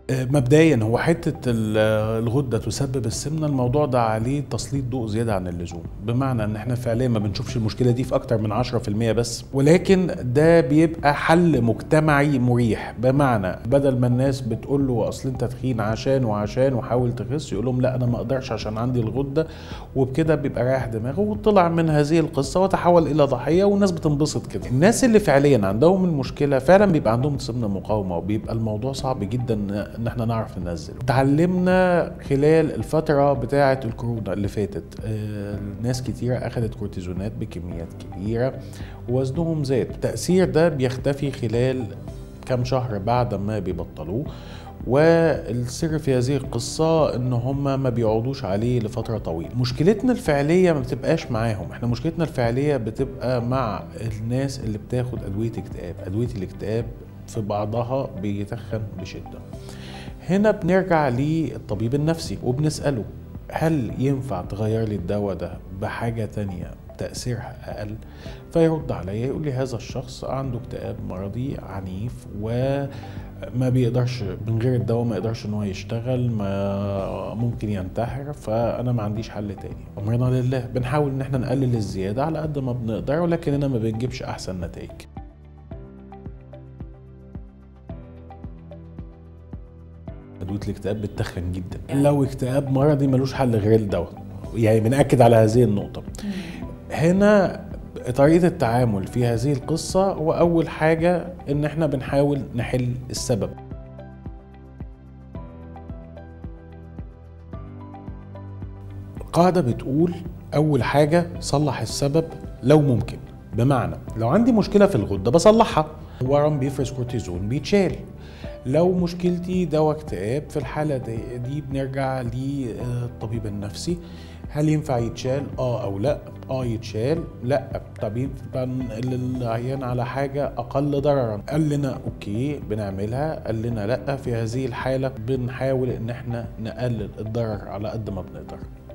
مبدئيا هو حته الغده تسبب السمنه، الموضوع ده عليه تسليط ضوء زياده عن اللزوم، بمعنى ان احنا فعليا ما بنشوفش المشكله دي في اكتر من 10% بس، ولكن ده بيبقى حل مجتمعي مريح. بمعنى بدل ما الناس بتقول له اصل انت تخين عشان وحاول تخس، يقول لهم لا انا ما اقدرش عشان عندي الغده، وبكده بيبقى رايح دماغه وطلع من هذه القصه وتحول الى ضحيه، والناس بتنبسط كده. الناس اللي فعليا عندهم المشكله فعلا بيبقى عندهم سمنه مقاومه، وبيبقى الموضوع صعب جدا ان احنا نعرف ننزله. اتعلمنا خلال الفتره بتاعه الكورونا اللي فاتت، ناس كتيره اخذت كورتيزونات بكميات كبيره ووزنهم زاد. التاثير ده بيختفي خلال كم شهر بعد ما بيبطلوه، والسر في هذه القصة ان هم ما بيقعدوش عليه لفترة طويلة. مشكلتنا الفعلية ما بتبقاش معاهم، احنا مشكلتنا الفعلية بتبقى مع الناس اللي بتاخد ادوية اكتئاب. ادوية الاكتئاب في بعضها بيتخن بشدة. هنا بنرجع للطبيب النفسي وبنسأله هل ينفع تغير لي الدواء ده بحاجة تانية تأثيرها أقل؟ فيرد عليا يقول لي هذا الشخص عنده اكتئاب مرضي عنيف وما بيقدرش من غير الدواء، ما يقدرش ان هو يشتغل، ما ممكن ينتحر، فانا ما عنديش حل تاني. امرنا لله، بنحاول ان احنا نقلل الزيادة على قد ما بنقدر، ولكننا ما بنجيبش احسن نتائج. ادوية الاكتئاب بتتخن جدا. لو اكتئاب مرضي ملوش حل غير الدواء، يعني بنأكد على هذه النقطة. هنا طريقة التعامل في هذه القصة هو أول حاجة إن إحنا بنحاول نحل السبب. قاعدة بتقول أول حاجة صلح السبب لو ممكن. بمعنى لو عندي مشكلة في الغدة بصلحها، ورم بيفرز كورتيزون بيتشال. لو مشكلتي دواء اكتئاب، في الحالة دي بنرجع للطبيب النفسي، هل ينفع يتشال؟ او لا. يتشال. لا. طب ينفع العيان على حاجة اقل ضررا؟ قال لنا اوكي بنعملها، قال لنا لا، في هذه الحالة بنحاول ان احنا نقلل الضرر على قد ما بنقدر.